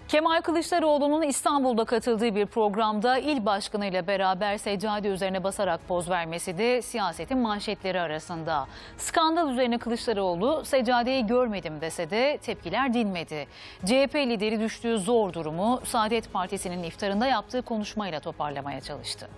Kemal Kılıçdaroğlu'nun İstanbul'da katıldığı bir programda il başkanı ile beraber seccade üzerine basarak poz vermesi de siyasetin manşetleri arasında. Skandal üzerine Kılıçdaroğlu seccadeyi görmedim dese de tepkiler dinmedi. CHP lideri düştüğü zor durumu Saadet Partisi'nin iftarında yaptığı konuşmayla toparlamaya çalıştı.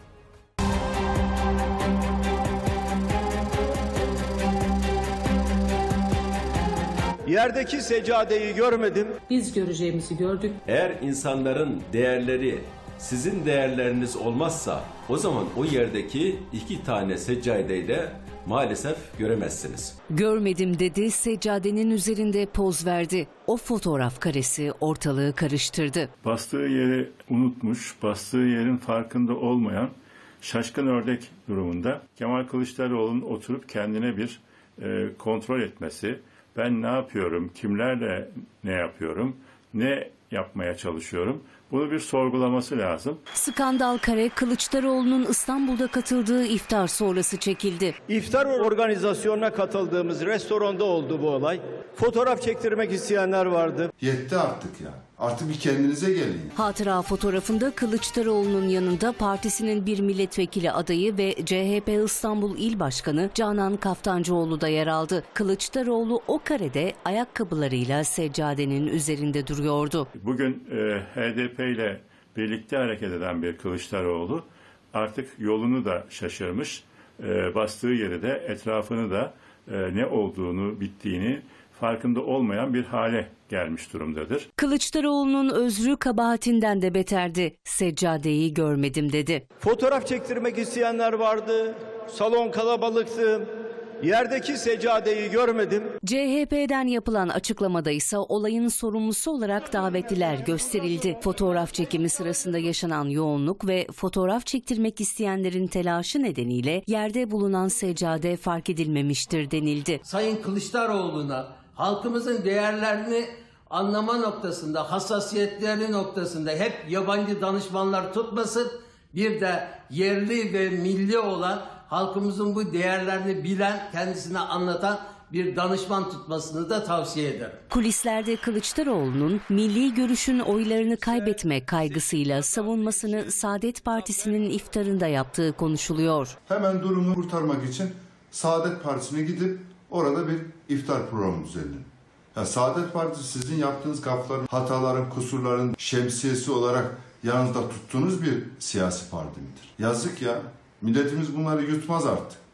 Yerdeki seccadeyi görmedim. Biz göreceğimizi gördük. Eğer insanların değerleri sizin değerleriniz olmazsa o zaman o yerdeki 2 tane seccadeyi de maalesef göremezsiniz. Görmedim dedi, seccadenin üzerinde poz verdi. O fotoğraf karesi ortalığı karıştırdı. Bastığı yeri unutmuş, bastığı yerin farkında olmayan şaşkın ördek durumunda Kemal Kılıçdaroğlu'nun oturup kendine bir kontrol etmesi, ben ne yapıyorum, kimlerle ne yapıyorum, ne yapmaya çalışıyorum, bunu bir sorgulaması lazım. Skandal kare Kılıçdaroğlu'nun İstanbul'da katıldığı iftar sonrası çekildi. İftar organizasyonuna katıldığımız restoranda oldu bu olay. Fotoğraf çektirmek isteyenler vardı. Yetti artık ya. Artık bir kendinize gelin. Hatıra fotoğrafında Kılıçdaroğlu'nun yanında partisinin bir milletvekili adayı ve CHP İstanbul İl Başkanı Canan Kaftancıoğlu da yer aldı. Kılıçdaroğlu o karede ayakkabılarıyla seccadenin üzerinde duruyordu. Bugün HDP ile birlikte hareket eden bir Kılıçdaroğlu artık yolunu da şaşırmış, bastığı yeri de etrafını da ne olduğunu, bittiğini farkında olmayan bir hale gelmiş durumdadır. Kılıçdaroğlu'nun özrü kabahatinden de beterdi. Seccadeyi görmedim dedi. Fotoğraf çektirmek isteyenler vardı. Salon kalabalıktı. Yerdeki seccadeyi görmedim. CHP'den yapılan açıklamada ise olayın sorumlusu olarak davetliler gösterildi. Fotoğraf çekimi sırasında yaşanan yoğunluk ve fotoğraf çektirmek isteyenlerin telaşı nedeniyle yerde bulunan seccade fark edilmemiştir denildi. Sayın Kılıçdaroğlu'na halkımızın değerlerini anlama noktasında, hassasiyetleri noktasında hep yabancı danışmanlar tutmasın, bir de yerli ve milli olan halkımızın bu değerlerini bilen, kendisine anlatan bir danışman tutmasını da tavsiye ederim. Kulislerde Kılıçdaroğlu'nun milli görüşün oylarını kaybetme kaygısıyla savunmasını Saadet Partisi'nin iftarında yaptığı konuşuluyor. Hemen durumu kurtarmak için Saadet Partisi'ne gidip orada bir iftar programı düzenleyin. Ya Saadet Partisi sizin yaptığınız gafların, hataların, kusurların şemsiyesi olarak yanınızda tuttuğunuz bir siyasi parti midir? Yazık ya. Milletimiz bunları yutmaz artık.